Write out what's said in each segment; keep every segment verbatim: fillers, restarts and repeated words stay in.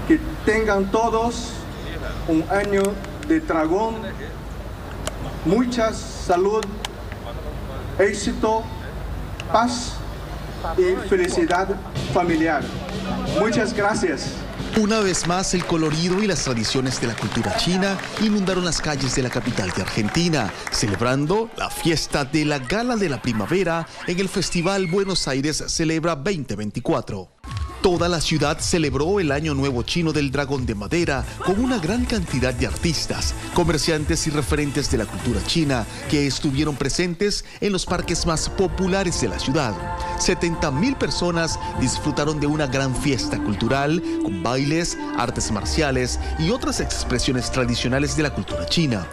que tengan todos un año de dragón, mucha salud, éxito, paz y felicidad familiar. Muchas gracias. Una vez más, el colorido y las tradiciones de la cultura china inundaron las calles de la capital de Argentina, celebrando la fiesta de la Gala de la Primavera en el Festival Buenos Aires Celebra veinte veinticuatro. Toda la ciudad celebró el Año Nuevo Chino del Dragón de Madera con una gran cantidad de artistas, comerciantes y referentes de la cultura china que estuvieron presentes en los parques más populares de la ciudad. setenta mil personas disfrutaron de una gran fiesta cultural con bailes, artes marciales y otras expresiones tradicionales de la cultura china.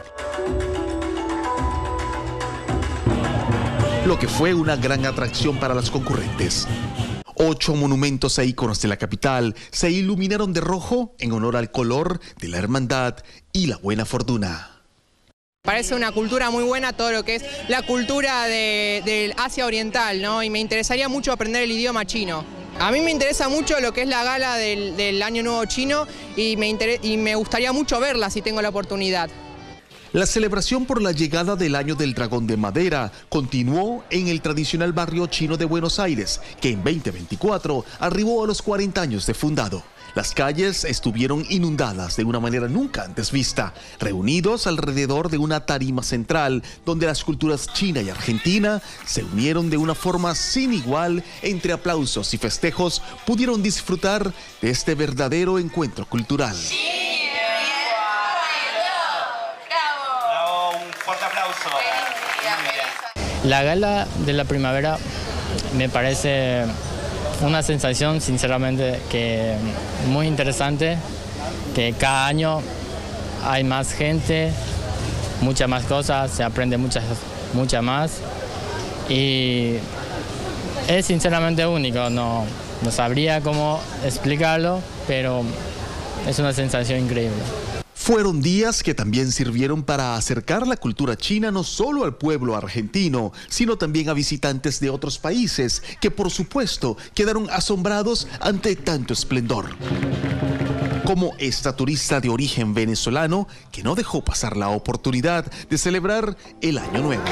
Lo que fue una gran atracción para los concurrentes. Ocho monumentos e íconos de la capital se iluminaron de rojo en honor al color de la hermandad y la buena fortuna. Parece una cultura muy buena todo lo que es la cultura de, del Asia Oriental, ¿no? Y me interesaría mucho aprender el idioma chino. A mí me interesa mucho lo que es la gala del, del Año Nuevo Chino y me, y me gustaría mucho verla si tengo la oportunidad. La celebración por la llegada del Año del Dragón de Madera continuó en el tradicional barrio chino de Buenos Aires, que en veinte veinticuatro arribó a los cuarenta años de fundado. Las calles estuvieron inundadas de una manera nunca antes vista, reunidos alrededor de una tarima central donde las culturas china y argentina se unieron de una forma sin igual. Entre aplausos y festejos pudieron disfrutar de este verdadero encuentro cultural. La Gala de la Primavera me parece una sensación, sinceramente, que muy interesante, que cada año hay más gente, muchas más cosas, se aprende muchas, muchas más y es sinceramente único, no, no sabría cómo explicarlo, pero es una sensación increíble. Fueron días que también sirvieron para acercar la cultura china no solo al pueblo argentino, sino también a visitantes de otros países que, por supuesto, quedaron asombrados ante tanto esplendor. Como esta turista de origen venezolano que no dejó pasar la oportunidad de celebrar el Año Nuevo.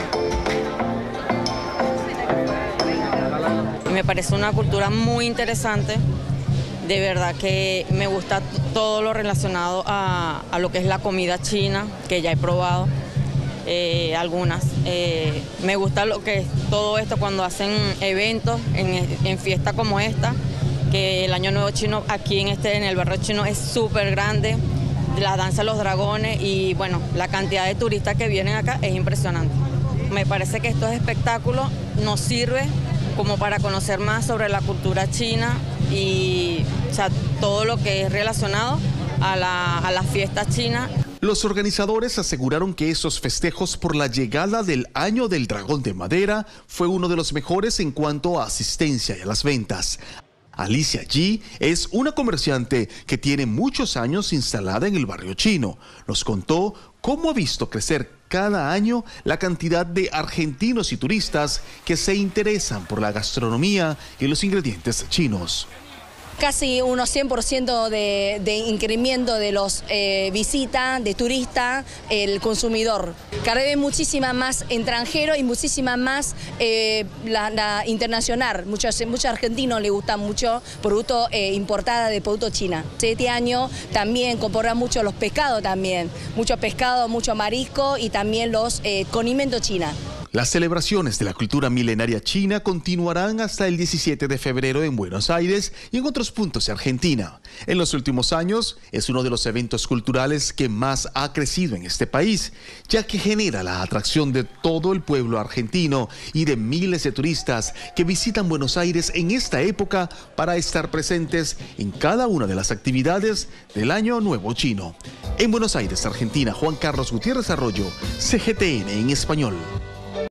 Me parece una cultura muy interesante. De verdad que me gusta todo lo relacionado a, a lo que es la comida china, que ya he probado eh, algunas. Eh, me gusta lo que es todo esto cuando hacen eventos en, en fiestas como esta, que el Año Nuevo Chino aquí en, este, en el barrio chino es súper grande, la danza de los dragones y bueno, la cantidad de turistas que vienen acá es impresionante. Me parece que estos espectáculos nos sirven como para conocer más sobre la cultura china y o sea, todo lo que es relacionado a la, a las fiestas chinas. Los organizadores aseguraron que esos festejos por la llegada del Año del Dragón de Madera fue uno de los mejores en cuanto a asistencia y a las ventas. Alicia Yi es una comerciante que tiene muchos años instalada en el barrio chino. Nos contó cómo ha visto crecer cada año la cantidad de argentinos y turistas que se interesan por la gastronomía y los ingredientes chinos. Casi unos cien por ciento de, de incremento de los eh, visitas, de turistas, el consumidor. Cada vez muchísima más extranjero y muchísima más eh, la, la internacional. Muchos, muchos argentinos les gusta mucho productos eh, importados de producto China. Este año también compran mucho los pescados también, mucho pescado, mucho marisco y también los eh, condimentos chinos. Las celebraciones de la cultura milenaria china continuarán hasta el diecisiete de febrero en Buenos Aires y en otros puntos de Argentina. En los últimos años es uno de los eventos culturales que más ha crecido en este país, ya que genera la atracción de todo el pueblo argentino y de miles de turistas que visitan Buenos Aires en esta época para estar presentes en cada una de las actividades del Año Nuevo Chino. En Buenos Aires, Argentina, Juan Carlos Gutiérrez Arroyo, C G T N en español.